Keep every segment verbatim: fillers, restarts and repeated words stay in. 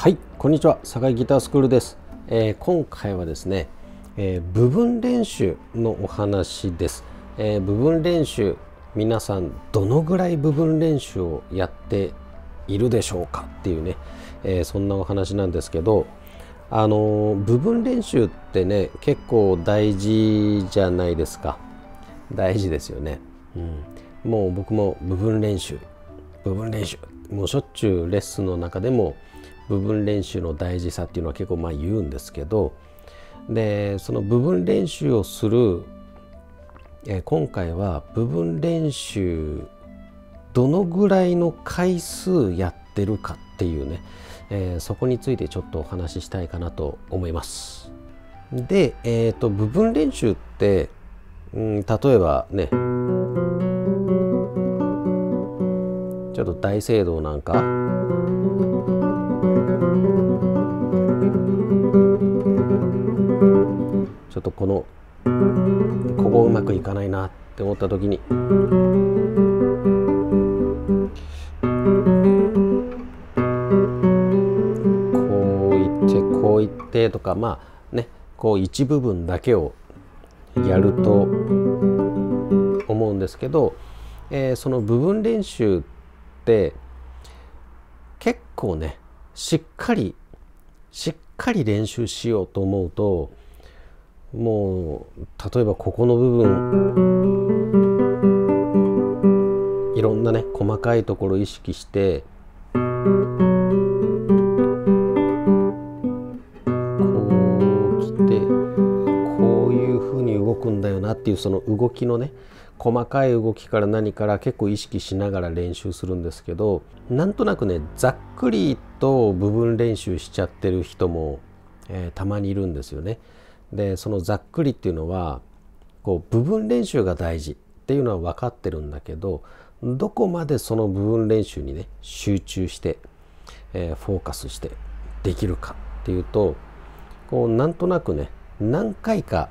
はい、こんにちは。堺ギタースクールです。えー、今回はですね、えー、部分練習のお話です。えー、部分練習、皆さんどのぐらい部分練習をやっているでしょうかっていうね、えー、そんなお話なんですけど、あのー、部分練習ってね、結構大事じゃないですか。大事ですよね。うん、もう僕も部分練習、部分練習、もうしょっちゅうレッスンの中でも部分練習の大事さっていうのは結構まあ言うんですけど、でその部分練習をする、え今回は部分練習どのぐらいの回数やってるかっていうね、えー、そこについてちょっとお話ししたいかなと思います。で、えーと、部分練習って、うん、例えばね、ちょっと大聖堂なんかちょっとこのここうまくいかないなって思った時にこういってこういってとか、まあね、こう一部分だけをやると思うんですけど、えー、その部分練習って結構ね、しっかりしっかり練習しようと思うと、もう例えばここの部分いろんなね細かいところを意識してこう来てこういうふうに動くんだよなっていう、その動きのね細かい動きから何から結構意識しながら練習するんですけど、なんとなくねざっくりと部分練習しちゃってる人も、えー、たまにいるんですよね。でそのざっくりっていうのはこう部分練習が大事っていうのは分かってるんだけど、どこまでその部分練習にね集中して、えー、フォーカスしてできるかっていうと、こうなんとなくね何回か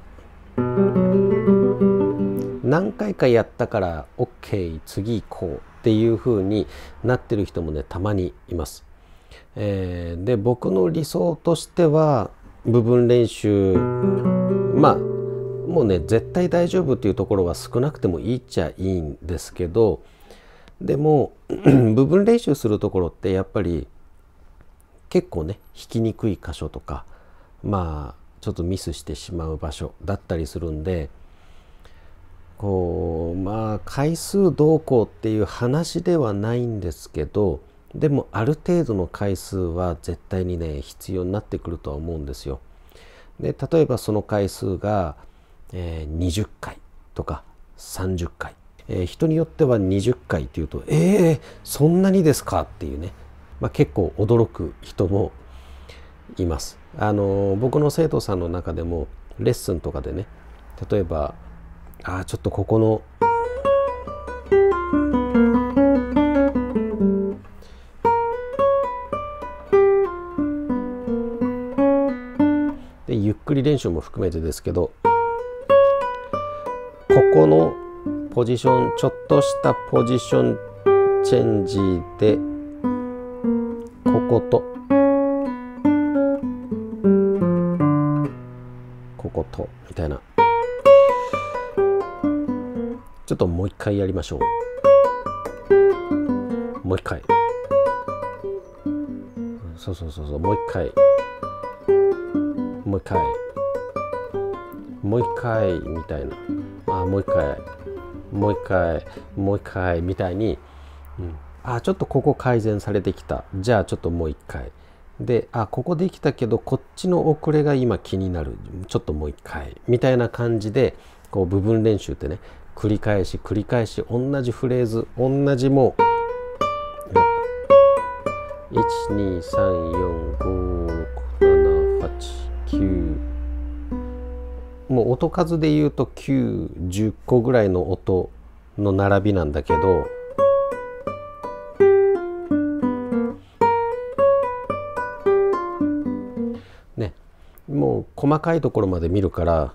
何回かやったから OK 次行こうっていう風になってる人もねたまにいます。えー、で僕の理想としては部分練習、まあもうね絶対大丈夫っていうところは少なくてもいいっちゃいいんですけど、でも部分練習するところってやっぱり結構ね弾きにくい箇所とか、まあちょっとミスしてしまう場所だったりするんで、こうまあ回数どうこうっていう話ではないんですけど、でもある程度の回数は絶対にね必要になってくるとは思うんですよ。で例えばその回数が、えー、にじゅっかいとかさんじゅっかい、えー、人によってはにじゅっかいっていうとえー、そんなにですかっていうね、まあ、結構驚く人もいます。あのー、僕の生徒さんの中でもレッスンとかでね、例えばあちょっとここのでゆっくり練習も含めてですけど、ここのポジションちょっとしたポジションチェンジでこことこことみたいな、ちょっともう一回やりましょう。もう一回、そうそうそうそう、もう一回もう一回もう一回みたいな、あもう一回もう一回もう一回みたいに、うん、あちょっとここ改善されてきた、じゃあちょっともう一回で、あここできたけどこっちの遅れが今気になる、ちょっともう一回みたいな感じで、こう部分練習ってね繰り返し繰り返し同じフレーズ同じもういちにさんよんごろくななはちきゅう、もう音数で言うときゅう、じゅっこぐらいの音の並びなんだけど、ね、もう細かいところまで見るから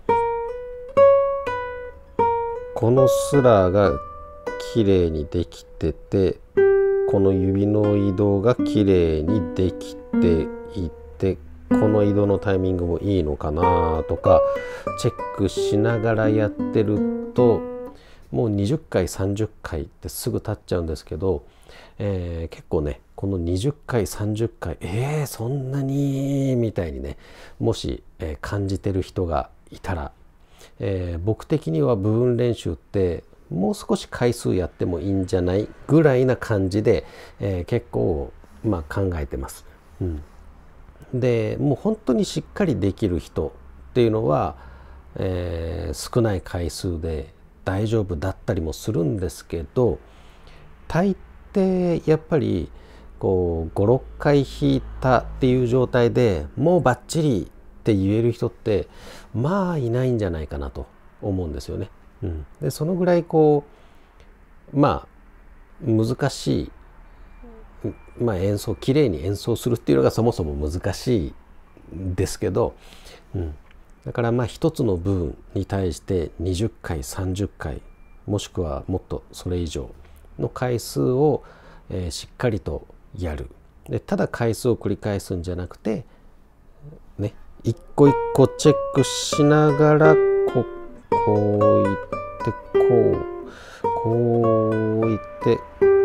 このスラーが綺麗にできてて、この指の移動が綺麗にできて行ってこの移動のタイミングもいいのかなとかチェックしながらやってるともうにじゅっかいさんじゅっかいってすぐ経っちゃうんですけど、えー、結構ねこのにじゅっかいさんじゅっかいえー、そんなにみたいにねもし、えー、感じてる人がいたら、えー、僕的には部分練習ってもう少し回数やってもいいんじゃないぐらいな感じで、えー、結構、まあ、考えてます。うん、でもう本当にしっかりできる人っていうのは、えー、少ない回数で大丈夫だったりもするんですけど、大抵やっぱりこうごろっかい弾いたっていう状態でもうバッチリって言える人ってまあいないんじゃないかなと思うんですよね。うん、でそのぐらいこうまあ難しい、まあ、演奏きれいに演奏するっていうのがそもそも難しいんですけど、うん、だからまあ一つの部分に対してにじゅっかいさんじゅっかいもしくはもっとそれ以上の回数を、えー、しっかりとやる。でただ回数を繰り返すんじゃなくてね一個一個チェックしながらここういってこうこういって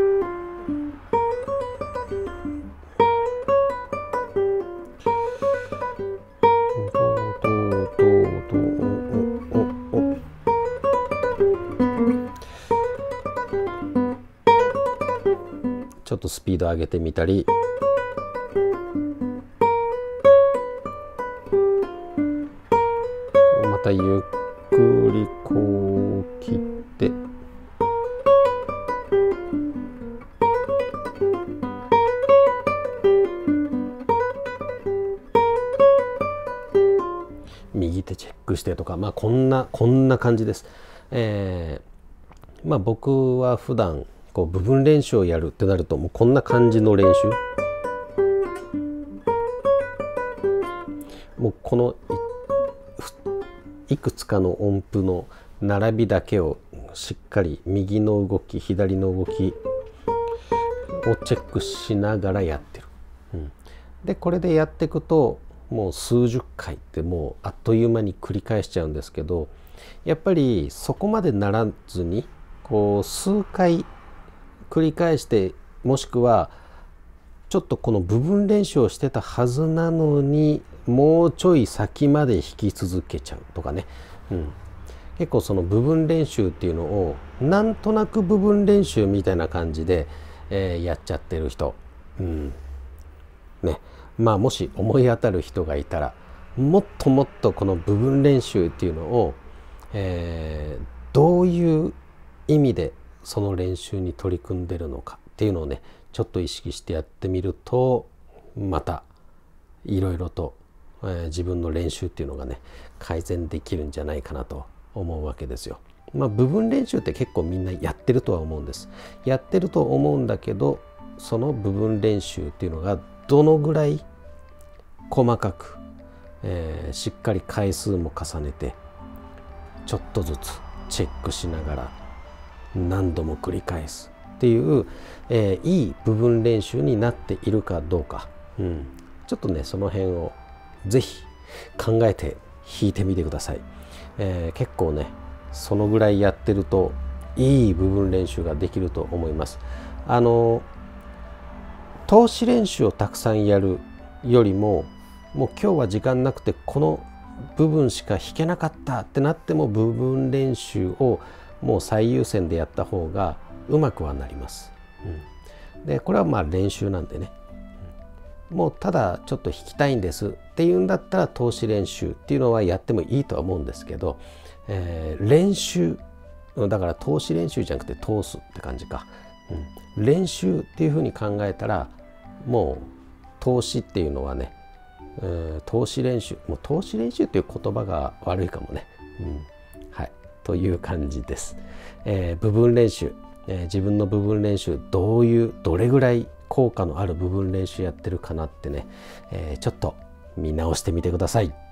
ちょっとスピード上げてみたり、またゆっくりこう切って右手チェックしてとか、まあこんなこんな感じです。えー、まあ僕は普段こう部分練習をやるってなるともうこんな感じの練習、もうこの い, いくつかの音符の並びだけをしっかり右の動き左の動きをチェックしながらやってる。うん、でこれでやっていくともう数十回ってもうあっという間に繰り返しちゃうんですけど、やっぱりそこまでならずにこう数回繰り返して、もしくはちょっとこの部分練習をしてたはずなのにもうちょい先まで弾き続けちゃうとかね、うん、結構その部分練習っていうのをなんとなく部分練習みたいな感じで、えー、やっちゃってる人、うんね、まあもし思い当たる人がいたらもっともっとこの部分練習っていうのを、えー、どういう意味でその練習に取り組んでるのかっていうのをねちょっと意識してやってみるとまたいろいろと、えー、自分の練習っていうのがね改善できるんじゃないかなと思うわけですよ。まあ部分練習って結構みんなやってるとは思うんです。やってると思うんだけど、その部分練習っていうのがどのぐらい細かく、えー、しっかり回数も重ねてちょっとずつチェックしながら何度も繰り返すっていう、えー、いい部分練習になっているかどうか、うん、ちょっとねその辺をぜひ考えて弾いてみてください。えー、結構ねそのぐらいやってるといい部分練習ができると思います。あの通し練習をたくさんやるよりももう今日は時間なくてこの部分しか弾けなかったってなっても部分練習をもう最優先でやった方がうまくはなります。うん、でこれはまあ練習なんでね、うん、もうただちょっと弾きたいんですっていうんだったら通し練習っていうのはやってもいいとは思うんですけど、えー、練習だから通し練習じゃなくて通すって感じか、うん、練習っていうふうに考えたらもう通しっていうのはね、えー、通し練習もう通し練習っていう言葉が悪いかもね、うん、はいという感じです。えー、部分練習、えー、自分の部分練習どういうどれぐらい効果のある部分練習やってるかなってね、えー、ちょっと見直してみてください。